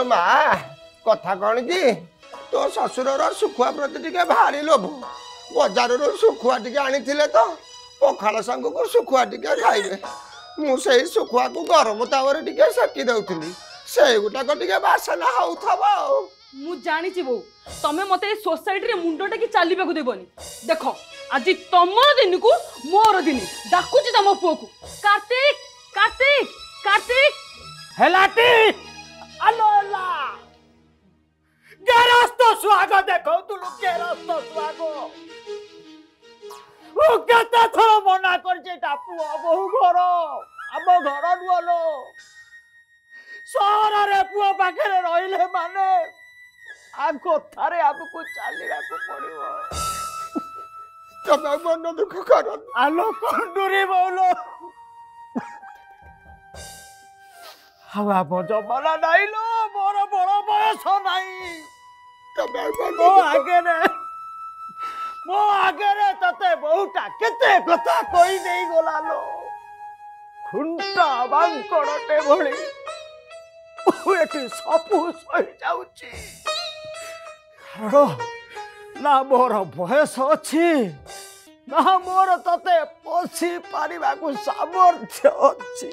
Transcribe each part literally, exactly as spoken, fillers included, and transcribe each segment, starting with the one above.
आलो मा कथा कौन कि तो ससुर सुखुआ प्रति टिके भारी लोभ बजार सुखुआ टिके आनी तो पखाड़ सांग को सुखुआ टिके खाइबे मुझे सुखुआ को गरम तावर टिके सेकी दउथली से गुटाक टिके बासना होउथबा मु जानी बो तमे मते सोसाइटी रे मुंडटा कि चालिबा को देबनी देख आज तमर दिन को मोर दिन डाकुची तम पुओ को कार्तिक कार्तिक कार्तिक हेलाटी अलोला गेरस्त स्वागत देखो तुलु गेरस्त स्वागत ओ केते थरो मना करजे टापु बहु घर अब घर नुलो सहर रे पुओ पाखे रहिले माने आ कथारे आपको चलना पड़ो तब मन दुख कर आलो कंडूरी बोलो हवा जमाना नहीं लो मोर बड़ बयस नहीं मो आगे मो आगे तते बहुटा केते कथा कही नहीं गला लो खुंटा बांकड़टे भली एटी सबू सही जाउची ना मोर बयस अच्छी ना मोर तते पोषी पारिबा को सामर्थ्य अच्छी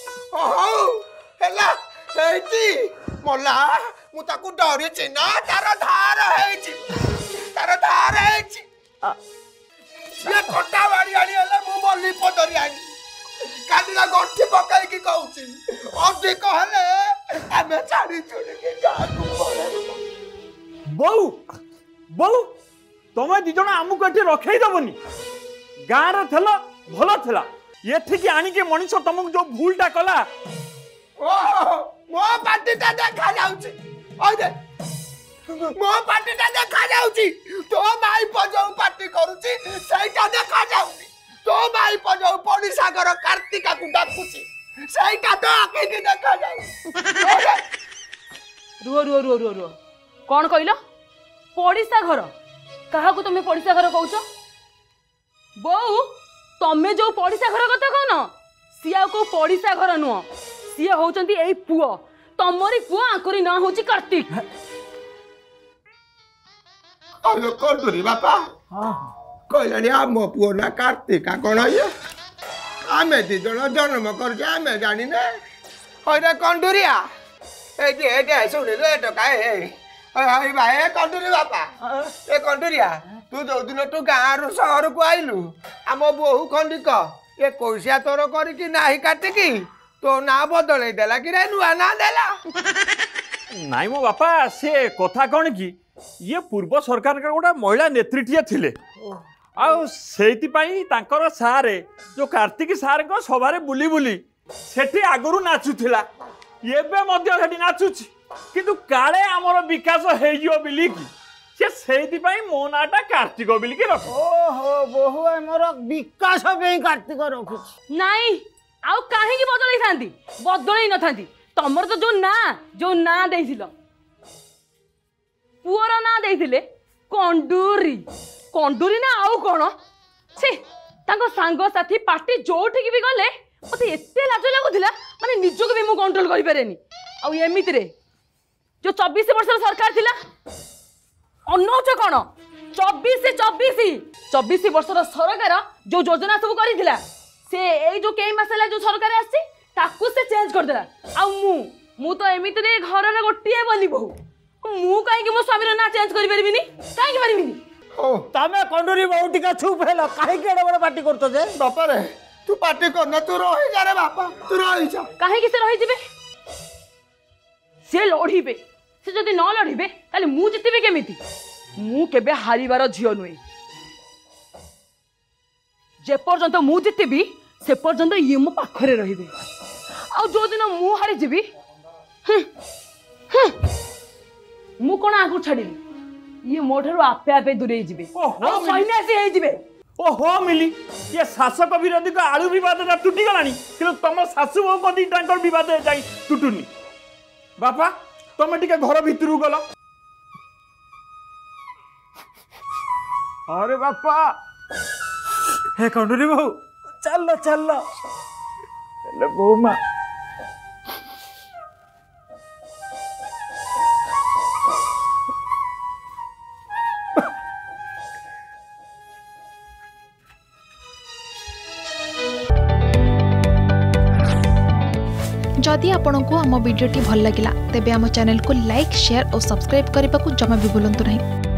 हेला हेची मोला मु ताकू डरिछि ना तार धार हेची तार धार हेची ये कोटा बाड़ी आनी हला मु बल्ली पदरी आनी कादिला गंठी पकाई की कहउछि अधि कहले आमे छाड़ी छोड़ के गाकू पळे बहु बहु तमे दी जण आमु कठी रखै दबनी गाँ रे थला भलो थला एठी की आनी के मनीष तमक जो भूलटा कला ओ मो पार्टीटा देखा जाउछि ओइ दे मो पार्टीटा देखा जाउछि तो माई पजौ पार्टी करूछि सेटा देखा जाउछि तो माई पजौ पड़ी सागर कार्तिका को डाकुछि सेटा तो आके के देखा जाउछि रुओ रुओ रुओ रुओ रुओ कौन कहलो पड़ीसा घर कहा को तुम पड़ीसा घर कहूच बो तमे जो पड़ीसा घर कथा कहन सी को पड़ीसा घर नुह सी होचंती एई पुओ तमरी पुओ आकरी ना होची कार्तिक अलो कंडूरी बापा हां कहलानी आ मो पुओ ना कार्तिक आ कोन ये आमे दी जण जन्म कर आमे जानी ने ओरे कंडूरिया ए जे ए जे सुन ले तो काहे हे अरे भाई कंडूरी बापा ए कंडूरिया तू जो दिन तू गाँ रु शहर को आइलु आम बोहू खंडिक ये कोसिया तोर करी नाही काटिकी तो ना बदल देला कि रे नुआ ना देला नाई मो बापा से कथा कौन कि ये पूर्व सरकार का गोटा महिला नेतृत्व थिले आउ सेति पई तांकर सारे जो कार्तिक सार को सभारे बुली बुली सेठी आगरु नाचुथिला एबे मध्य सेठी नाचुछि किंतु काले आमर विकास हे जियो बिली की से सेति पई मो नाटा कार्तिक बिली के रख ओहो बहु हमर विकास पे कार्तिक रखुछि नाही आउ काहे की बदलै थांती बदलै न थांती तमर तो जो ना जो ना देइथिलो पुअर ना देइथिले कंडूरी कंडूरी ना आउ कोन छी तांको सांग साथी पार्टी जोठी की भी गले मते एते लाज लागुथिला माने निजको भी मु कंट्रोल करि पारेनी आउ एमिति रे जो चौबीस वर्ष सरकार थिला अनौच कौन चौबीस चौबीस चौबीस वर्ष सरकार जो योजना सब कर से ए जो कई मास जो सरकार आसी ताकू से चेंज कर देला आ मु मु तो एमिति रे घर रे गोटिए बोली बहु मु काहे कि मो स्वामी ना चेंज करि परबिनी काहे कि परबिनी ओ तमे कंडूरी बहु टिका चुप हेला काहे के एडा बड़ पार्टी करतो जे बापा रे तू पार्टी कर ना तू रहि जा रे बापा तू रहि जा काहे कि से रहि जिबे से लढिबे से जदि न लढिबे ताले मु जितिबे केमिति मु केबे हारिबार झियो नुए जे पर्यंत मु जितिबी से पर्यंत ये मो पाखरे रहिबे आ जो दिन मु हारि जिबी मु कोन आगु छाडिली ये मोठरो आपे आपे दूरे जिबे ओहो सन्यासी हे जिबे ओहो मिली ये शासक विरोधी का आलू विवाद टूटी गलानी कि तुम शाशु बहु कदी तांकर विवाद जाई टूटुनी बापा तुम टिके घर भितर गल अरे बापा हे कंडूरी बहु चल चल बहु माँ जदि आपंक आम भिडी भल लगा तेब आम चैनल को लाइक शेयर और सब्सक्राइब करने को जमा भी भूलु नहीं।